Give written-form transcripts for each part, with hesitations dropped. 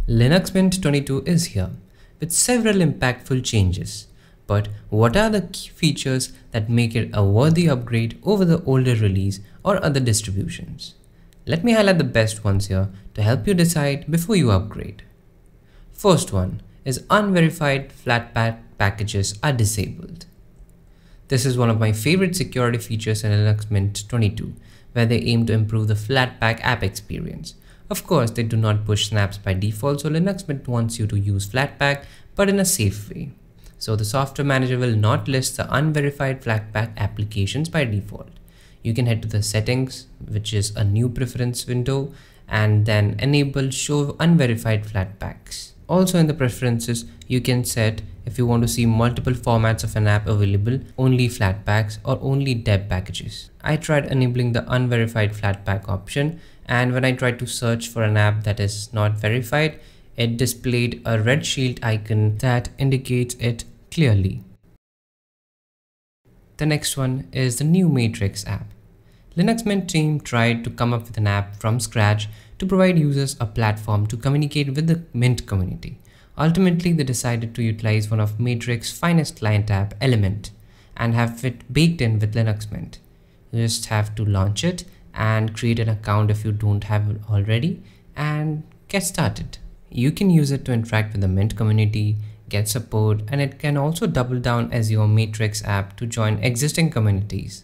Linux Mint 22 is here with several impactful changes. But what are the key features that make it a worthy upgrade over the older release or other distributions? Let me highlight the best ones here to help you decide before you upgrade. First one is unverified Flatback packages are disabled. This is one of my favorite security features in Linux Mint 22, where they aim to improve the Flatpak app experience. Of course, they do not push snaps by default, so Linux Mint wants you to use Flatpak, but in a safe way. So the software manager will not list the unverified Flatpak applications by default. You can head to the settings, which is a new preference window, and then enable show unverified Flatpaks. Also in the preferences, you can set if you want to see multiple formats of an app available, only Flatpaks or only deb packages. I tried enabling the unverified Flatpak option, and when I tried to search for an app that is not verified, it displayed a red shield icon that indicates it clearly. The next one is the new Matrix app. Linux Mint team tried to come up with an app from scratch to provide users a platform to communicate with the Mint community. Ultimately, they decided to utilize one of Matrix's finest client app, Element, and have it baked in with Linux Mint. You just have to launch it and create an account if you don't have it already and get started. You can use it to interact with the Mint community, get support, and it can also double down as your Matrix app to join existing communities.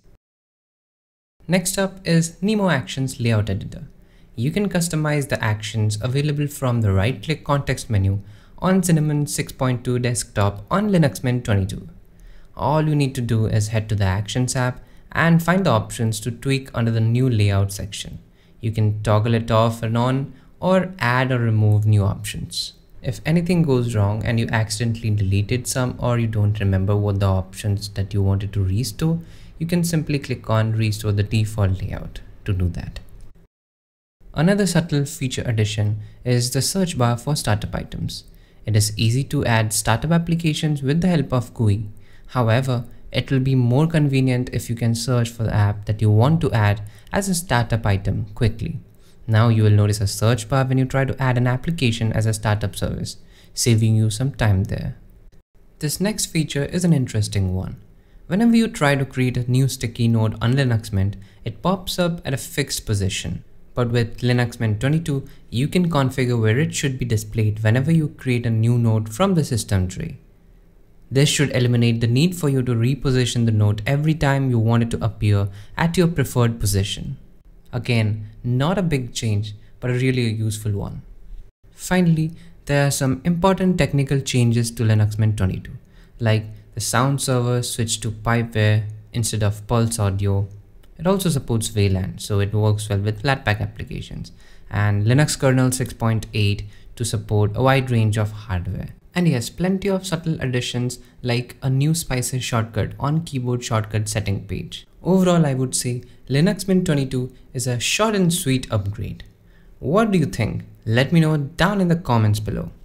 Next up is Nemo Actions Layout Editor. You can customize the actions available from the right-click context menu on Cinnamon 6.2 desktop on Linux Mint 22. All you need to do is head to the Actions app and find the options to tweak under the new layout section. You can toggle it off and on or add or remove new options. If anything goes wrong and you accidentally deleted some or you don't remember what the options that you wanted to restore, you can simply click on Restore the default layout to do that. Another subtle feature addition is the search bar for startup items. It is easy to add startup applications with the help of GUI. However, it will be more convenient if you can search for the app that you want to add as a startup item quickly. Now you will notice a search bar when you try to add an application as a startup service, saving you some time there. This next feature is an interesting one. Whenever you try to create a new sticky node on Linux Mint, it pops up at a fixed position. But with Linux Mint 22, you can configure where it should be displayed whenever you create a new node from the system tray. This should eliminate the need for you to reposition the node every time you want it to appear at your preferred position. Again, not a big change, but really a useful one. Finally, there are some important technical changes to Linux Mint 22, like the sound server switched to Pipeware instead of Pulse Audio. It also supports VLAN, so it works well with Flatpak applications, and Linux kernel 6.8 to support a wide range of hardware. And yes, plenty of subtle additions like a new spices shortcut on keyboard shortcut setting page. Overall, I would say Linux Mint 22 is a short and sweet upgrade. What do you think? Let me know down in the comments below.